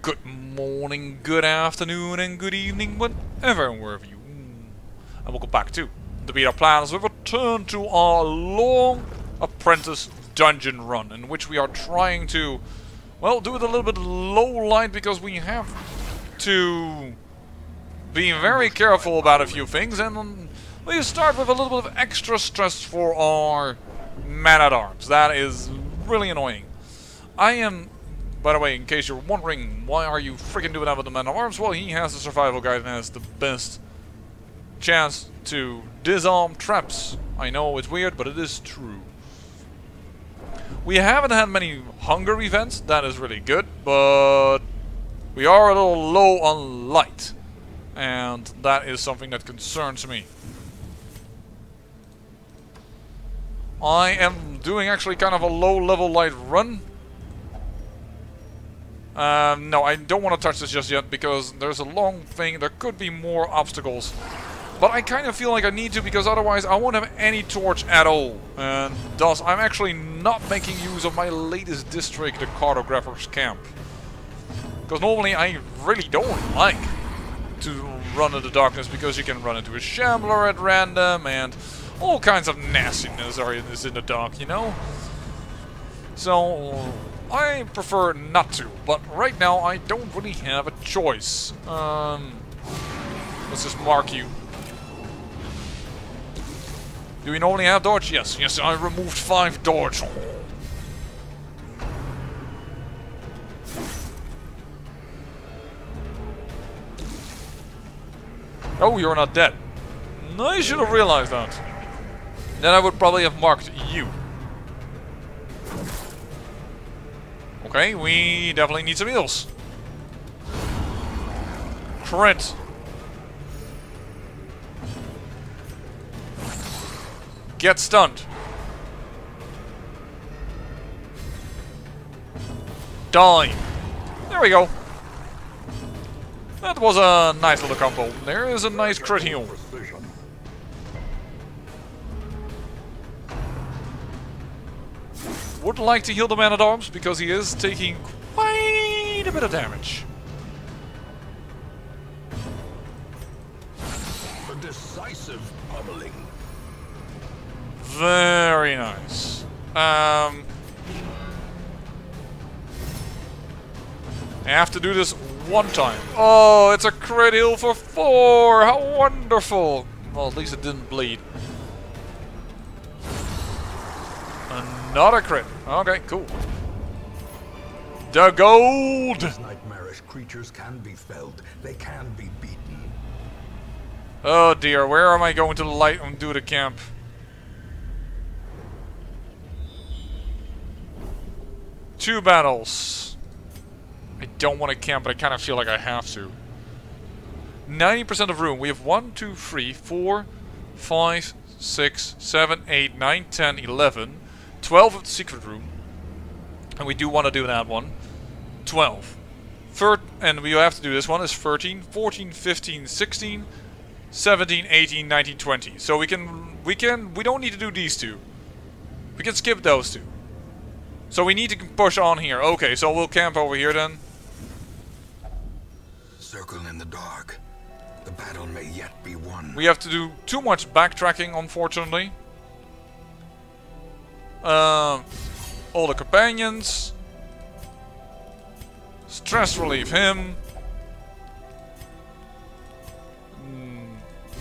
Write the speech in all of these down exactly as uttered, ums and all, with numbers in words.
Good morning, good afternoon, and good evening, whenever and wherever you. And welcome back to the Beta Plans. We've returned to our long apprentice dungeon run, in which we are trying to, well, do it a little bit low light because we have to be very careful about a few things, and um, we start with a little bit of extra stress for our man-at-arms. That is really annoying. I am, by the way, in case you're wondering, why are you freaking doing that with the man-at-arms? Well, he has the survival guide and has the best chance to disarm traps. I know it's weird, but it is true. We haven't had many hunger events, that is really good, but we are a little low on light. And that is something that concerns me. I am doing actually kind of a low level light run. Um, no, I don't want to touch this just yet because there's a long thing. There could be more obstacles. But I kind of feel like I need to because otherwise I won't have any torch at all. And thus I'm actually not making use of my latest district, the Cartographer's Camp. Because normally I really don't like to run in the darkness because you can run into a shambler at random and all kinds of nastiness are is in the dark, you know? So I prefer not to, but right now I don't really have a choice. Um, let's just mark you. Do we normally have dodge? Yes, yes, I removed five dodge. Oh, you're not dead. I should have realized that. Then I would probably have marked you. Okay, we definitely need some heals. Crit. Get stunned. Die. There we go. That was a nice little combo. There is a nice crit heal. Would like to heal the man-at-arms because he is taking quite a bit of damage. A decisive pummeling. Very nice. Um, I have to do this one time. Oh, it's a crit heal for four! How wonderful! Well, at least it didn't bleed. Another crit. Okay, cool. The gold! These nightmarish creatures can be felled. They can be beaten. Oh dear, where am I going to the light and do the camp? Two battles. I don't want to camp, but I kind of feel like I have to. ninety percent of room. We have one, two, three, four, five, six, seven, eight, nine, ten, eleven. twelve of the secret room. And we do want to do that one. twelve. Third, and we have to do this one is thirteen, fourteen, fifteen, sixteen, seventeen, eighteen, nineteen, twenty. So we can, we can, we don't need to do these two. We can skip those two. So we need to push on here. Okay, so we'll camp over here then. Circle in the dark. The battle may yet be won. We have to do too much backtracking, unfortunately. Um, all the companions. Stress relieve him. Mm.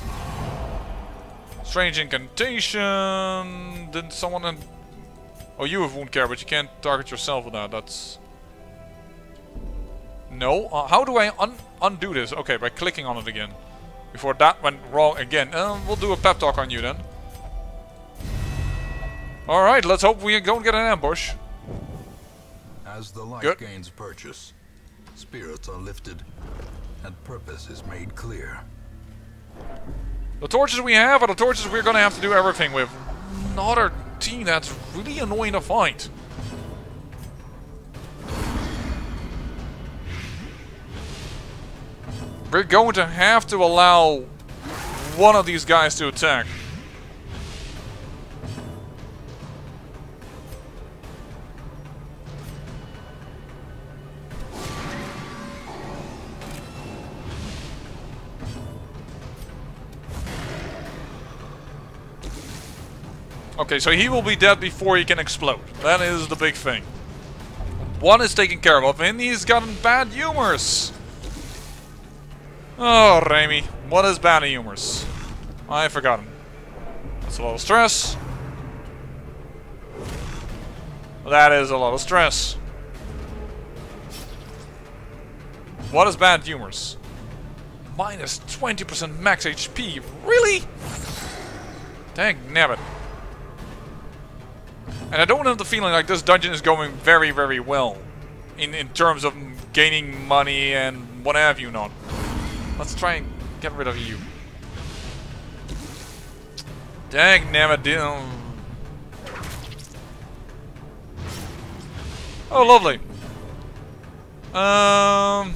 Strange incantation. Didn't someone... In oh, you have wound care, but you can't target yourself with that. That's... No. Uh, how do I un undo this? Okay, by clicking on it again. Before that went wrong again. Uh, we'll do a pep talk on you then. Alright, let's hope we don't get an ambush. As the light Good. gains purchase, spirits are lifted, and purpose is made clear. The torches we have are the torches we're gonna have to do everything with. Another team that's really annoying to fight. We're going to have to allow one of these guys to attack. Okay, so he will be dead before he can explode. That is the big thing. One is taken care of, and he's gotten bad humors. Oh, Remy. What is bad humors? I forgot him. That's a lot of stress. That is a lot of stress. What is bad humors? Minus twenty percent max H P. Really? Dang nabbit. And I don't have the feeling like this dungeon is going very, very well. In, in terms of gaining money and what have you not. Let's try and get rid of you. Dang nabbit. Oh, lovely. Um...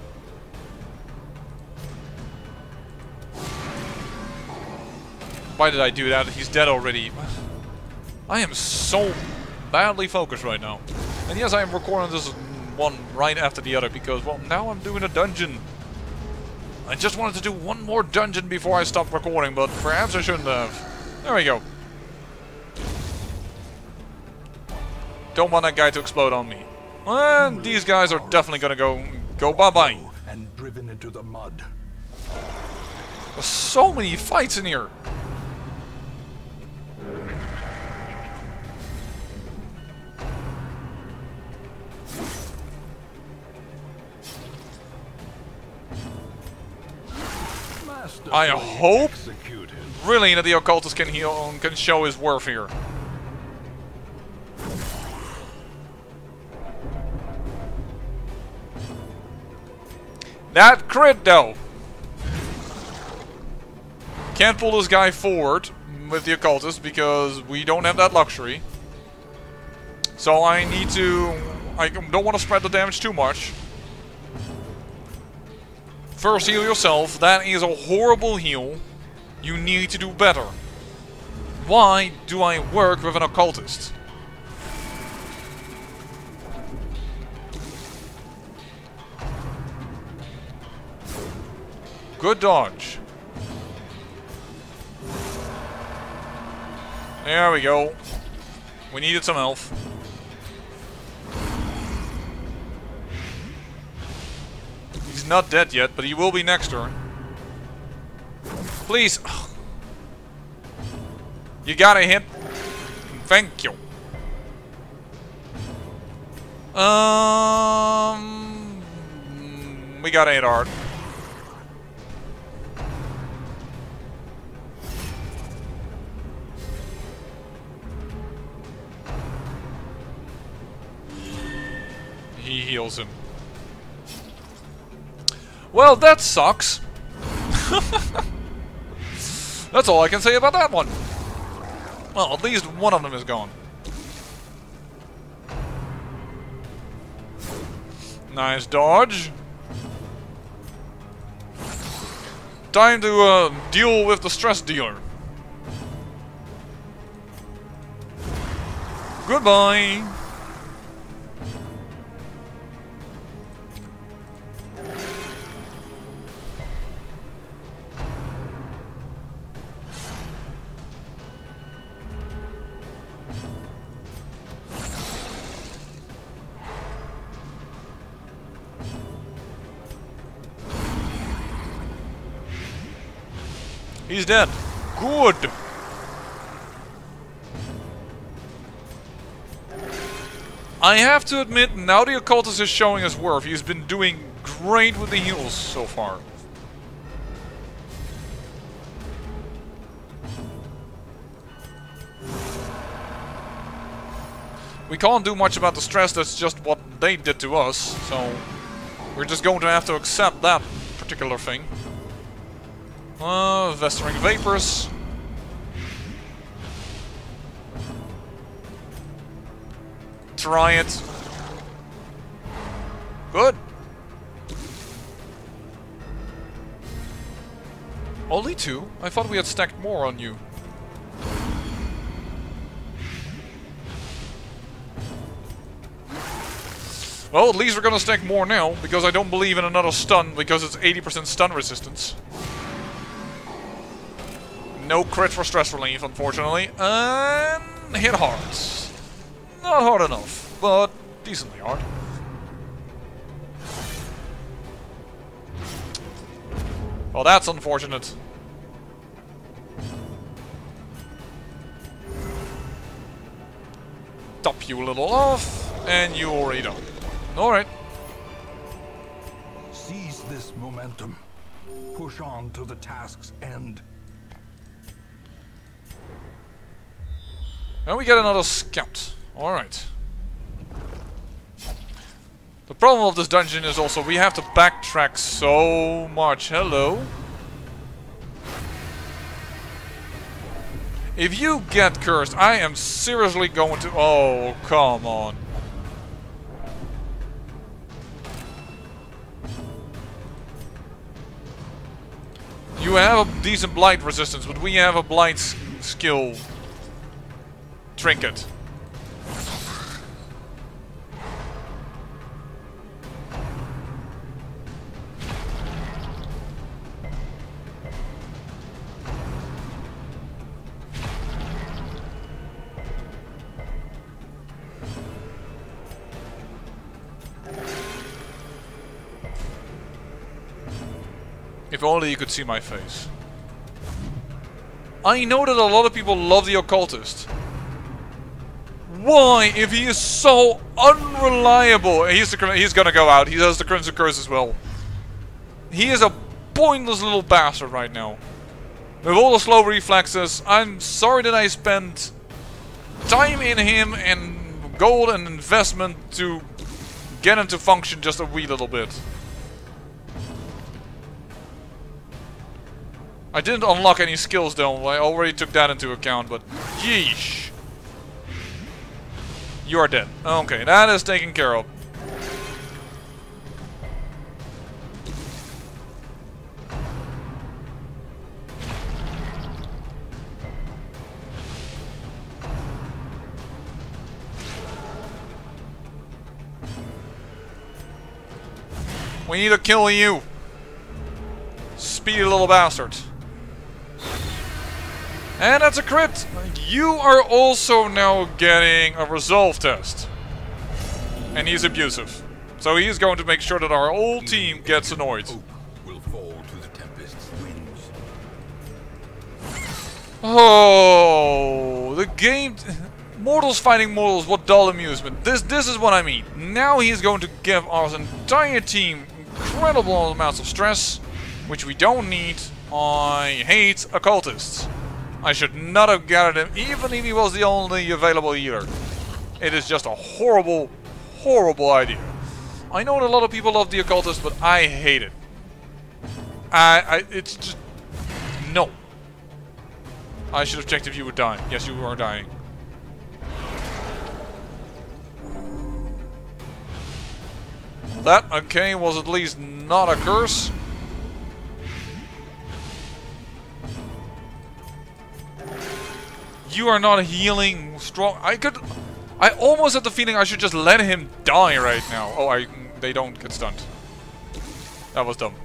Why did I do that? He's dead already. I am so badly focused right now. And yes, I am recording this one right after the other because, well, now I'm doing a dungeon. I just wanted to do one more dungeon before I stopped recording, but perhaps I shouldn't have. There we go. Don't want that guy to explode on me. And these guys are definitely gonna go go bye-bye. And driven into the mud. There's so many fights in here. I hope really that the occultist can heal can show his worth here. That crit though. Can't pull this guy forward with the occultist because we don't have that luxury. So I need to I don't want to spread the damage too much. First heal yourself. That is a horrible heal. You need to do better. Why do I work with an occultist? Good dodge. There we go. We needed some health. He's not dead yet, but he will be next turn. Please. You gotta hit. Thank you. Um, we gotta hit hard. He heals him. Well, that sucks. That's all I can say about that one. Well, at least one of them is gone. Nice dodge. Time to uh, deal with the stress dealer. Goodbye. He's dead. Good. I have to admit, now the occultist is showing his worth. He's been doing great with the heals so far. We can't do much about the stress, that's just what they did to us, so we're just going to have to accept that particular thing. Uh, Vestering Vapors. Try it. Good. Only two? I thought we had stacked more on you. Well, at least we're gonna stack more now, because I don't believe in another stun, because it's eighty percent stun resistance. No crit for stress relief, unfortunately. And hit hard. Not hard enough, but decently hard. Well, that's unfortunate. Top you a little off, and you already done. Alright. Seize this momentum. Push on to the task's end. And we get another scout. Alright. The problem of this dungeon is also we have to backtrack so much. Hello. If you get cursed, I am seriously going to... Oh, come on. You have a decent blight resistance, but we have a blight s skill trinket. If only you could see my face. I know that a lot of people love the occultist. Why, if he is so unreliable? He's the he's gonna go out. He has the Crimson Curse as well. He is a pointless little bastard right now. With all the slow reflexes, I'm sorry that I spent time in him and gold and investment to get him to function just a wee little bit. I didn't unlock any skills though, I already took that into account, but yeesh. You are dead. Okay, that is taken care of. We need to kill you. Speedy little bastard. And that's a crit! You are also now getting a resolve test. And he's abusive. So he's going to make sure that our whole team gets annoyed. Hope will fall to the Tempest's winds. Oh, the game... Mortals fighting mortals, what dull amusement. This this is what I mean. Now he's going to give our entire team incredible amounts of stress, which we don't need. I hate occultists. I should not have gathered him, even if he was the only available healer. It is just a horrible, horrible idea. I know that a lot of people love the occultist, but I hate it. I, I, it's just... No. I should have checked if you were dying. Yes, you are dying. That, okay, was at least not a curse. You are not healing strong. I could... I almost had the feeling I should just let him die right now. Oh, I, they don't get stunned. That was dumb.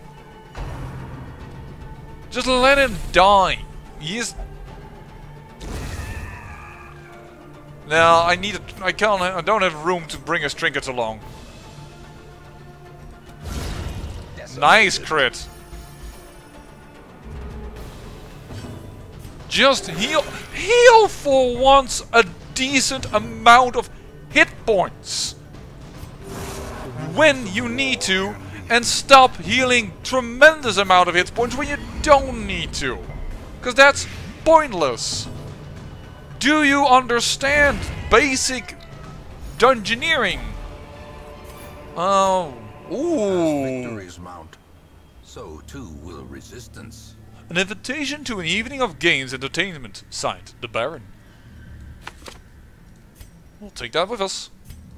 Just let him die. He is... No, I need... A, I can't... I don't have room to bring his trinkets along. Nice crit. Just heal, heal for once a decent amount of hit points when you need to, and stop healing tremendous amount of hit points when you don't need to, because that's pointless. Do you understand basic dungeoneering? Oh, ooh. Victories mount, so too will resistance. An invitation to an evening of games entertainment, signed the Baron. We'll take that with us.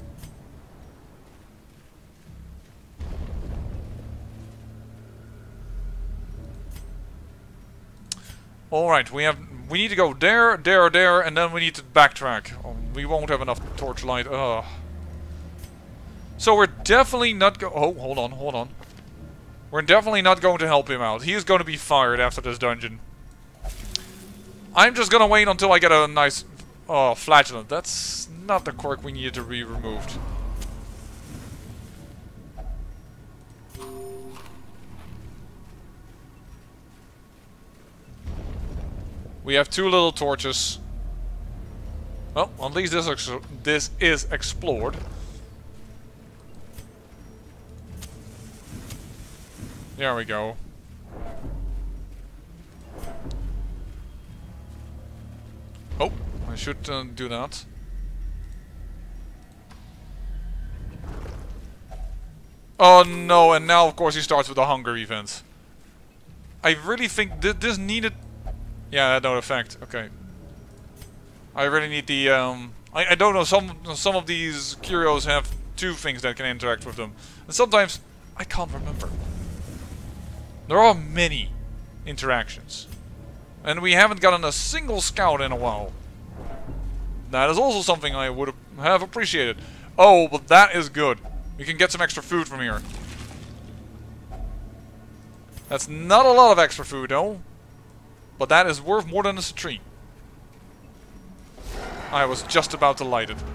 Alright, we have we need to go there, there, there, and then we need to backtrack. Oh, we won't have enough torchlight. Ugh. So we're definitely not go- Oh, hold on, hold on. We're definitely not going to help him out. He is going to be fired after this dungeon. I'm just gonna wait until I get a nice oh, flagellant. That's not the quirk we needed to be removed. We have two little torches. Well, at least this, ex this is explored. There we go. Oh, I should uh, do that. Oh no, and now of course he starts with the hunger event. I really think th this needed... Yeah, that no effect. Okay. I really need the, um... I, I don't know, some some of these curios have two things that can interact with them. And sometimes, I can't remember. There are many interactions. And we haven't gotten a single scout in a while. That is also something I would have appreciated. Oh, but that is good. We can get some extra food from here. That's not a lot of extra food, though. But that is worth more than a citrine. I was just about to light it.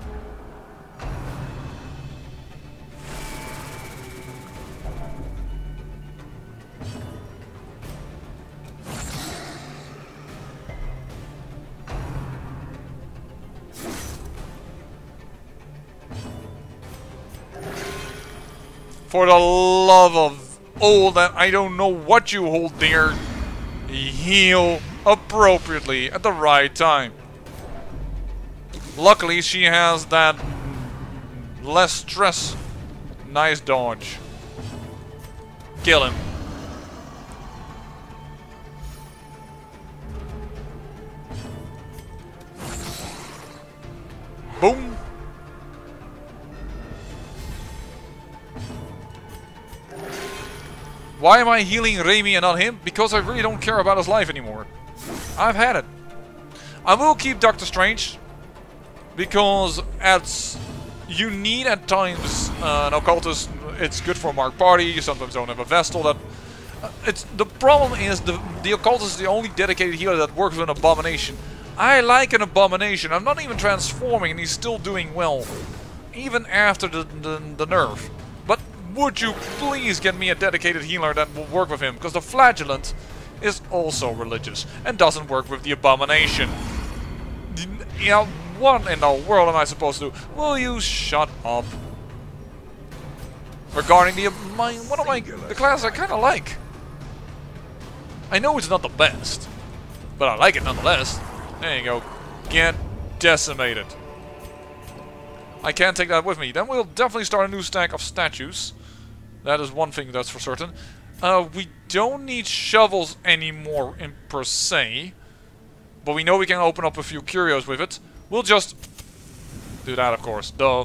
For the love of all that I don't know what you hold there, heal appropriately at the right time. Luckily she has that less stress. Nice dodge. Kill him. Boom. Why am I healing Raimi and not him? Because I really don't care about his life anymore. I've had it. I will keep Doctor Strange. Because as you need at times uh, an occultist, it's good for a marked party. You sometimes don't have a Vestal. That uh, it's the problem is the the occultist is the only dedicated healer that works with an abomination. I like an abomination. I'm not even transforming, and he's still doing well, even after the the, the nerf. But would you please get me a dedicated healer that will work with him? Because the flagellant is also religious and doesn't work with the abomination. You know, what in the world am I supposed to do? Will you shut up? Regarding the my one of my the class I kind of like. I know it's not the best, but I like it nonetheless. There you go. Get decimated. I can't take that with me. Then we'll definitely start a new stack of statues. That is one thing that's for certain. Uh, we don't need shovels anymore in per se. But we know we can open up a few curios with it. We'll just do that, of course. Duh.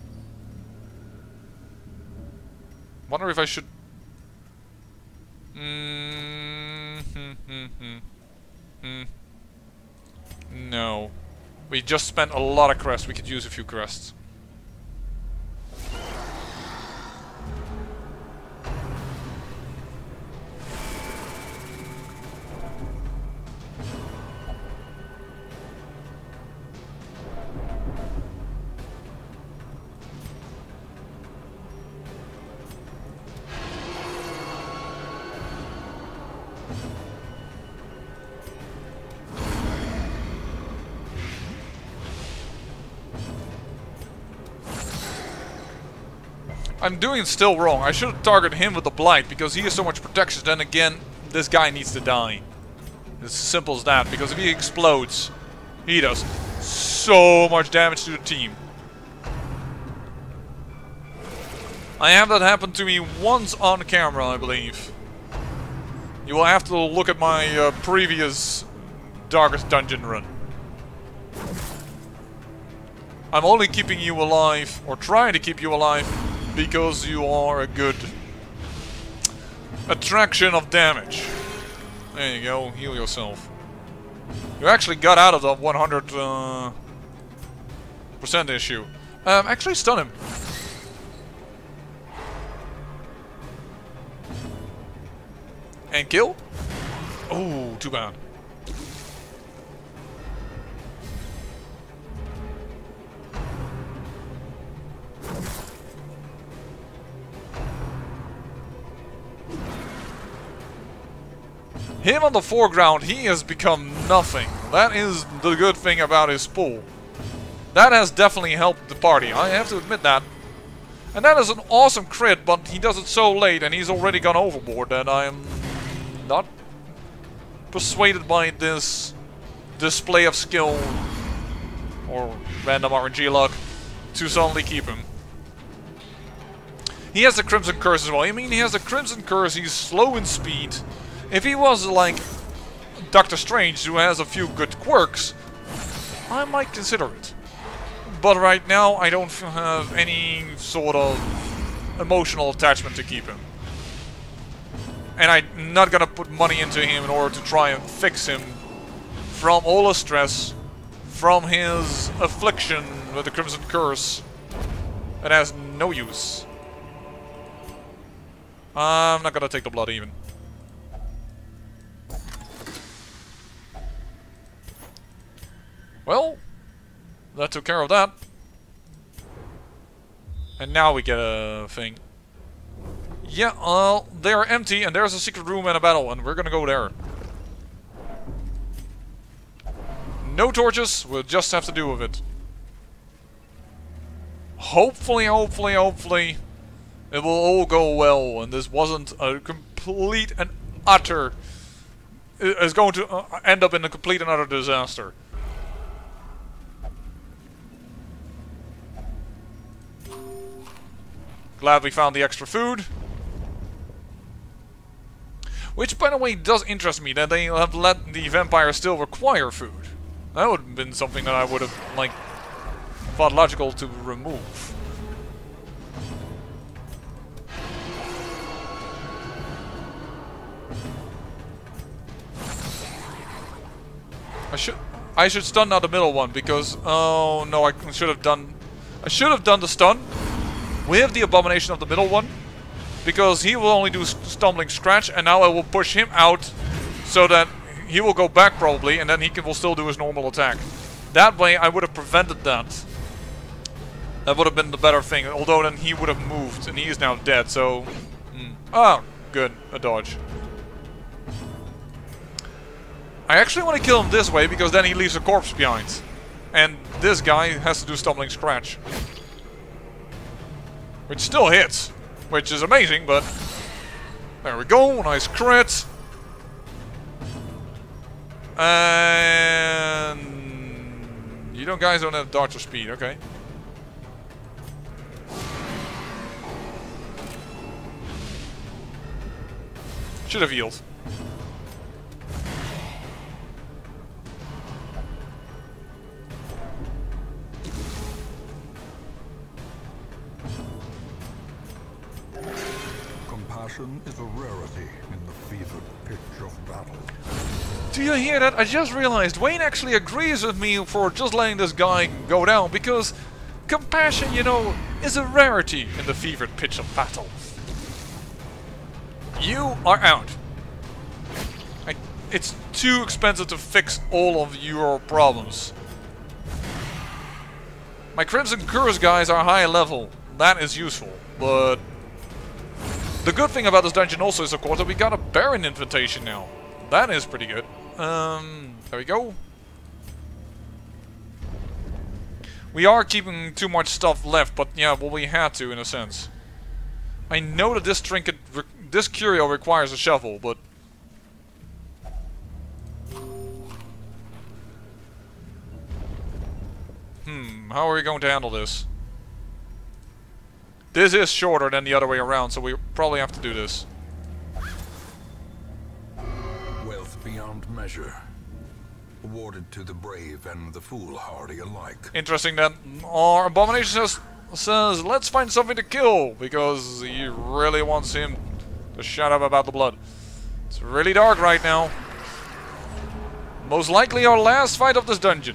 Wonder if I should... Mm -hmm -hmm -hmm. Mm. No. We just spent a lot of crests. We could use a few crests. I'm doing still wrong. I should have targeted him with the Blight because he has so much protection. Then again, this guy needs to die. It's as simple as that. Because if he explodes, he does so much damage to the team. I have that happen to me once on camera, I believe. You will have to look at my uh, previous Darkest Dungeon run. I'm only keeping you alive, or trying to keep you alive, because you are a good attraction of damage. There you go, heal yourself. You actually got out of the one hundred percent uh, issue. Um, actually stun him. And kill? Oh, too bad. Him on the foreground, he has become nothing. That is the good thing about his pool. That has definitely helped the party, I have to admit that. And that is an awesome crit, but he does it so late and he's already gone overboard that I am not persuaded by this display of skill or random R N G luck to suddenly keep him. He has the Crimson Curse as well. I mean, he has the Crimson Curse, he's slow in speed. If he was like Doctor Strange, who has a few good quirks, I might consider it. But right now, I don't have any sort of emotional attachment to keep him. And I'm not gonna put money into him in order to try and fix him from all the stress, from his affliction with the Crimson Curse. It has no use. I'm not gonna take the blood even. Well, that took care of that. And now we get a thing. Yeah, uh, they are empty and there's a secret room and a battle and we're gonna go there. No torches, we'll just have to deal with it. Hopefully, hopefully, hopefully it will all go well and this wasn't a complete and utter... is going to uh, end up in a complete and utter disaster. Glad we found the extra food. Which, by the way, does interest me, that they have let the vampires still require food. That would have been something that I would have, like, thought logical to remove. I should... I should stun now the middle one, because... Oh, no, I should have done... I should have done the stun. We have the abomination of the middle one, because he will only do stumbling scratch, and now I will push him out so that he will go back probably, and then he can will still do his normal attack. That way I would have prevented that. That would have been the better thing, although then he would have moved, and he is now dead, so... Mm. Oh, good, a dodge. I actually want to kill him this way, because then he leaves a corpse behind. And this guy has to do stumbling scratch. Which still hits, which is amazing, but there we go, nice crit. And you don't guys don't have dodge or speed, okay. Should have healed. Compassion is a rarity in the fevered pitch of battle. Do you hear that? I just realized Wayne actually agrees with me for just letting this guy go down, because compassion, you know, is a rarity in the fevered pitch of battle. You are out. I, it's too expensive to fix all of your problems. My Crimson Curse guys are high level. That is useful, but... the good thing about this dungeon also is, of course, that we got a Baron invitation now. That is pretty good. Um, there we go. We are keeping too much stuff left, but yeah, well, we had to, in a sense. I know that this trinket, this curio requires a shovel, but... Hmm, how are we going to handle this? This is shorter than the other way around, so we probably have to do this. Wealth beyond measure, awarded to the brave and the foolhardy alike. Interesting that our abomination says, says, let's find something to kill, because he really wants him to shut up about the blood. It's really dark right now. Most likely our last fight of this dungeon.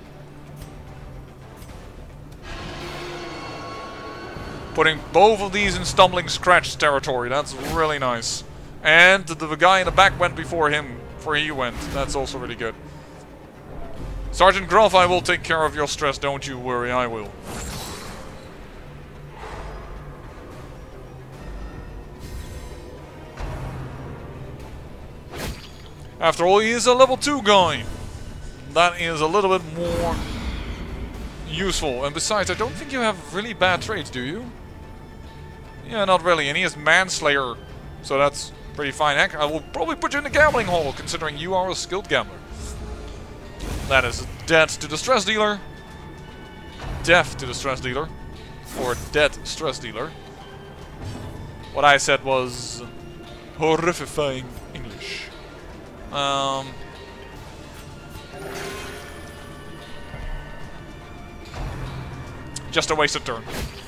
Putting both of these in stumbling scratch territory, that's really nice. And the guy in the back went before him, before he went. That's also really good. Sergeant Gruff, I will take care of your stress, don't you worry, I will. After all, he is a level two guy. That is a little bit more useful. And besides, I don't think you have really bad traits, do you? Yeah, not really. And he is Manslayer. So that's pretty fine. Heck, I will probably put you in the gambling hall, considering you are a skilled gambler. That is death to the stress dealer. Death to the stress dealer. Or dead stress dealer. What I said was horrifying English. Um... Just a wasted turn.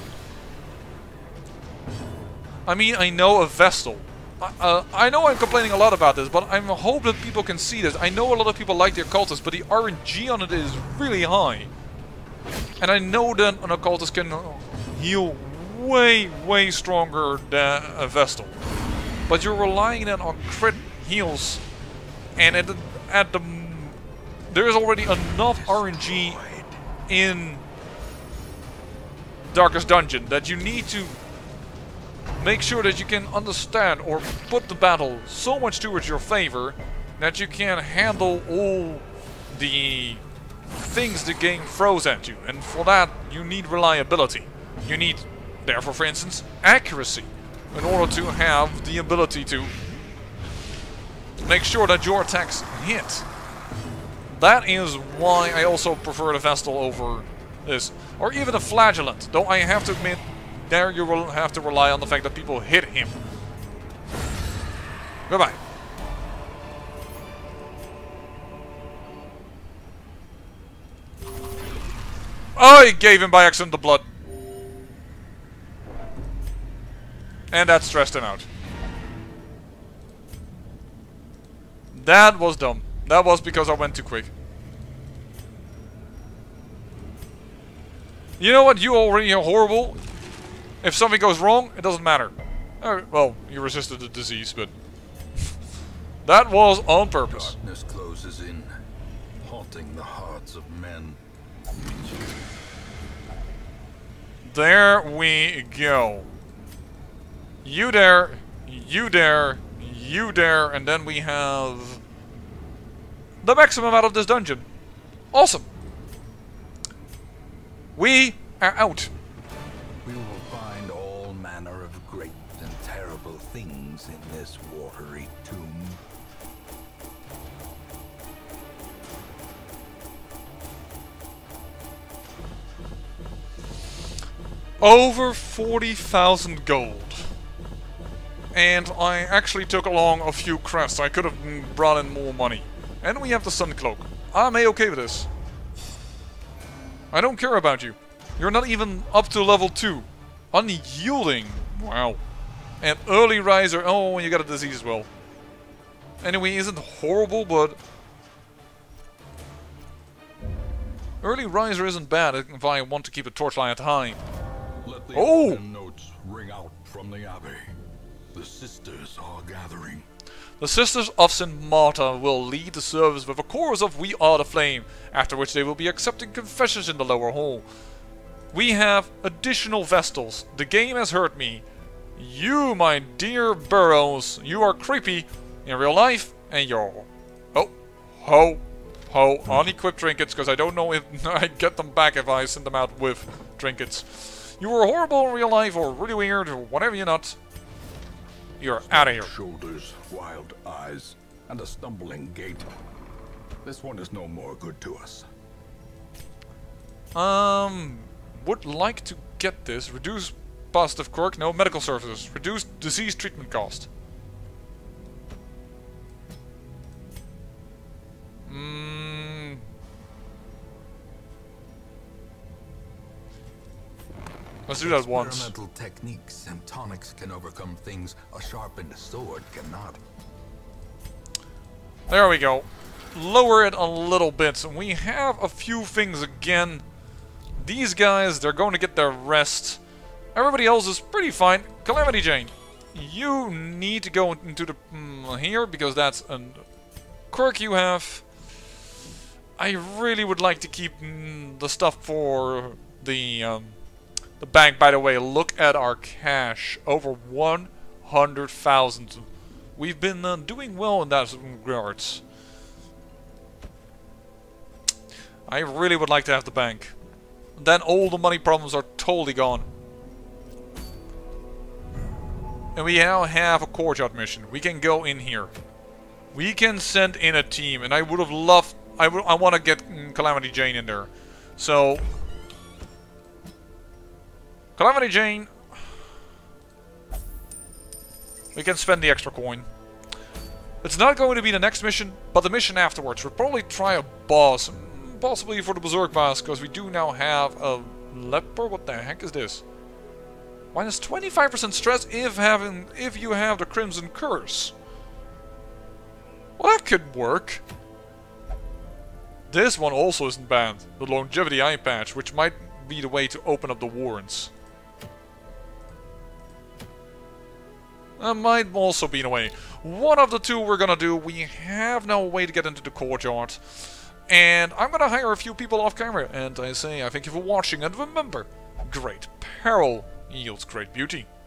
I mean, I know a Vestal. I, uh, I know I'm complaining a lot about this, but I hope that people can see this. I know a lot of people like the Occultist, but the R N G on it is really high. And I know that an Occultist can heal way, way stronger than a Vestal. But you're relying then on crit heals. And at the, at the... There is already enough R N G in Darkest Dungeon that you need to make sure that you can understand or put the battle so much towards your favor that you can handle all the things the game throws at you. And for that, you need reliability. You need, therefore, for instance, accuracy in order to have the ability to make sure that your attacks hit. That is why I also prefer the Vestal over this. Or even a Flagellant, though I have to admit, there you will have to rely on the fact that people hit him. Goodbye. I gave him by accident the blood. And that stressed him out. That was dumb. That was because I went too quick. You know what? You already are horrible. If something goes wrong, it doesn't matter. Uh, well, you resisted the disease, but that was on purpose. Darkness closes in, haunting the hearts of men. There we go. You there, you there, you there, and then we have the maximum out of this dungeon. Awesome. We are out. We will find all manner of great and terrible things in this watery tomb. Over forty thousand gold. And I actually took along a few crests. I could have brought in more money. And we have the Sun Cloak. I'm a-okay with this. I don't care about you. You're not even up to level two. Unyielding. Wow. And Early Riser. Oh, you got a disease as well. Anyway, isn't horrible, but Early Riser isn't bad if I want to keep a torchlight high. Let the Oh! notes ring out from the Abbey. The sisters are gathering. The Sisters of Saint Marta will lead the service with a chorus of We Are the Flame, after which they will be accepting confessions in the lower hall. We have additional Vestals. The game has hurt me. You, my dear Burrows, you are creepy in real life, and you're... Oh, ho, ho, unequipped trinkets, because I don't know if I get them back if I send them out with trinkets. You were horrible in real life, or really weird, or whatever you're not. You're out of here. Shoulders, wild eyes, and a stumbling gait. This one is no more good to us. Um, would like to get this. Reduce positive quirk. No, medical services. Reduce disease treatment cost. Hmm. Let's do that once. Experimental techniques and tonics can overcome things a sharpened sword cannot. There we go. Lower it a little bit. We have a few things again. These guys, they're going to get their rest. Everybody else is pretty fine. Calamity Jane, you need to go into the mm, here because that's a quirk you have. I really would like to keep mm, the stuff for the um, the bank. By the way, look at our cash. Over one hundred thousand. We've been uh, doing well in that regards. I really would like to have the bank. Then all the money problems are totally gone. And we now have a courtyard mission. We can go in here. We can send in a team. And I would have loved... I, would, I want to get mm, Calamity Jane in there. So... Calamity Jane... We can spend the extra coin. It's not going to be the next mission, but the mission afterwards. We'll probably try a boss. Possibly for the Berserk boss, because we do now have a leper. What the heck is this? Minus twenty-five percent stress if having if you have the Crimson Curse. Well, that could work. This one also isn't bad. The Longevity Eye Patch, which might be the way to open up the warrants. That might also be in a way. One of the two we're gonna do. We have no way to get into the courtyard. And I'm gonna hire a few people off camera. And I say I thank you for watching. And remember, great peril yields great beauty.